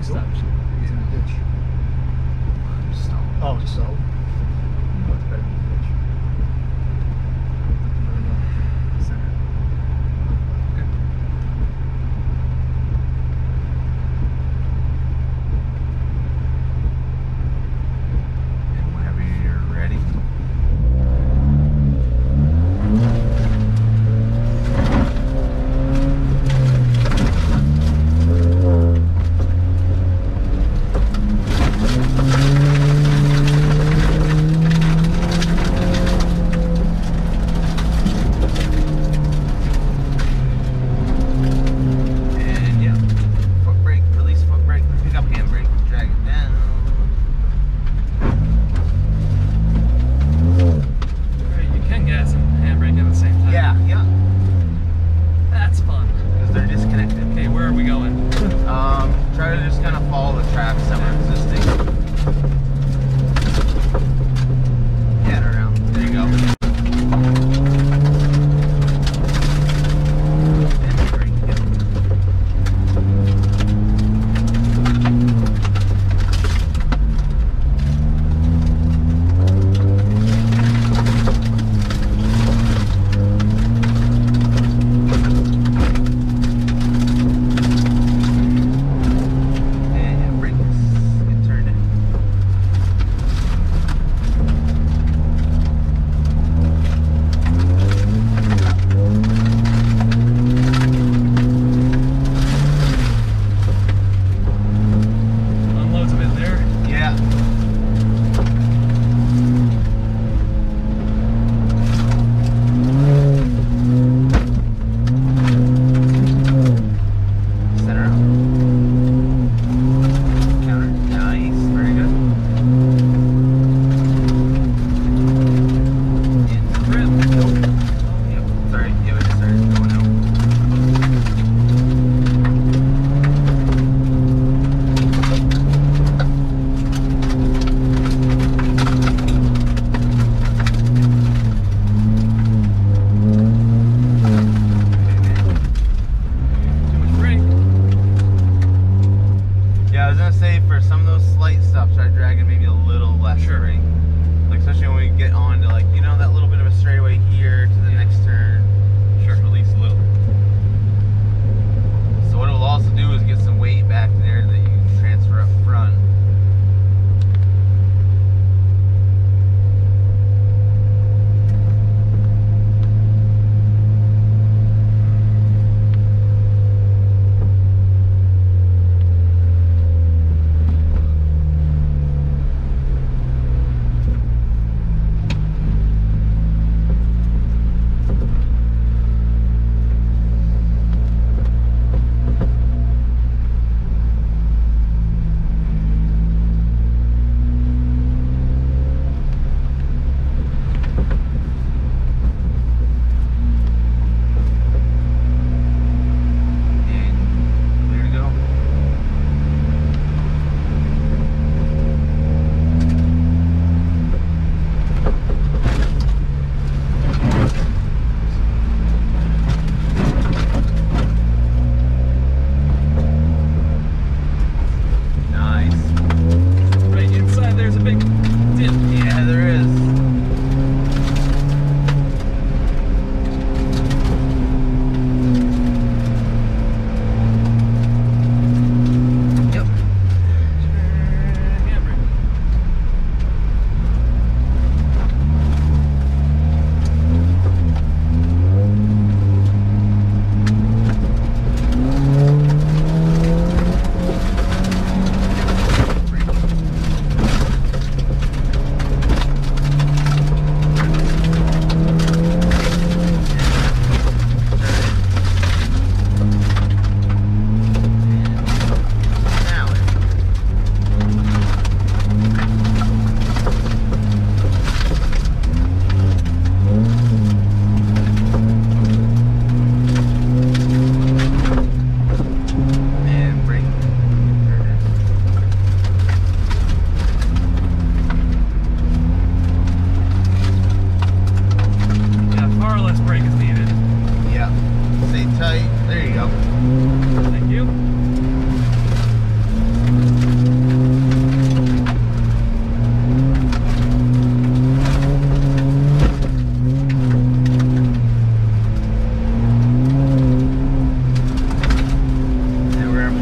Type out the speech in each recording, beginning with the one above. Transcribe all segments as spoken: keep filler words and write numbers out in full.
Stop. He's in a ditch. Stop. Oh, so? No, it's better than a ditch. Center. Okay. And whenever you're ready. And yeah, foot brake, release foot brake, pick up handbrake, drag it down. Alright, you can gas and handbrake at the same time. Yeah, yeah, That's fun. because they're disconnected. Okay, where are we going? Um, try to just kind of follow the tracks that were existing. Head around. There you go. And brake, yep. And yeah, brake is get turned in. Unloads a bit there. Yeah. Center up. Counter. Nice. Very good. In trim. Nope. Yep. Sorry. Yeah, we just started going out. Too much brake. Yeah, I was gonna say for some of those slight stuff, try dragging maybe a little less Sure. brake. Like especially when we get on to like you know that little bit of a straightaway here to the next turn. Sure. Just release a little. So what it will also do is get some weight back there that you can transfer up front.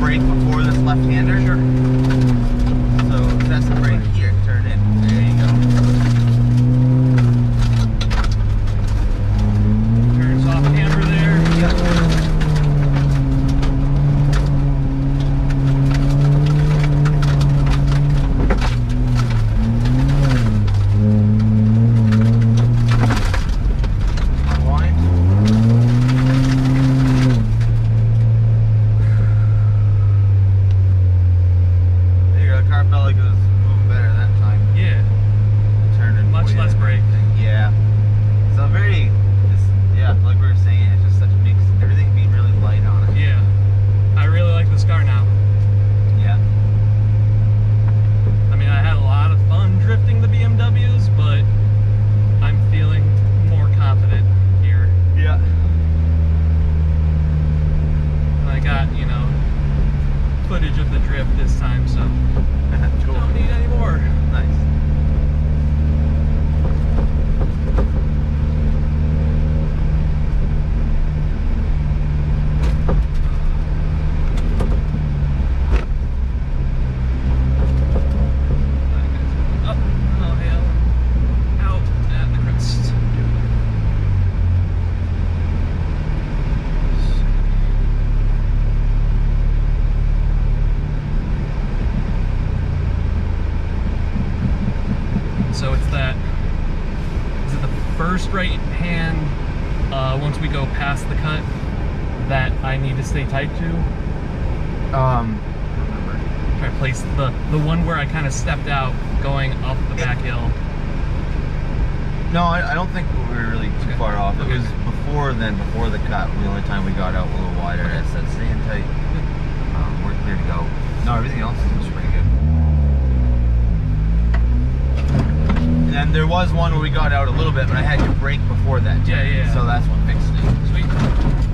brake before this left-hander. Sure. So press the brake here, turn it. There you go. Turns off camber there. Yep. Footage of the drift this time, so cool. Don't need any more. Nice. Up, oh hell, out at the crest. So it's that, is it the first right hand, uh, once we go past the cut, that I need to stay tight to? Um, Try to place the, the one where I kind of stepped out going up the back hill. no, I, I don't think we were really too Okay. far off. It Okay. was before then, before the cut, the only time we got out a little wider. I said, stay in tight. Um, we're clear to go. No, everything else is pretty good. And then there was one where we got out a little bit, but I had to brake before that. Yeah, yeah. So that's what fixed it. Sweet.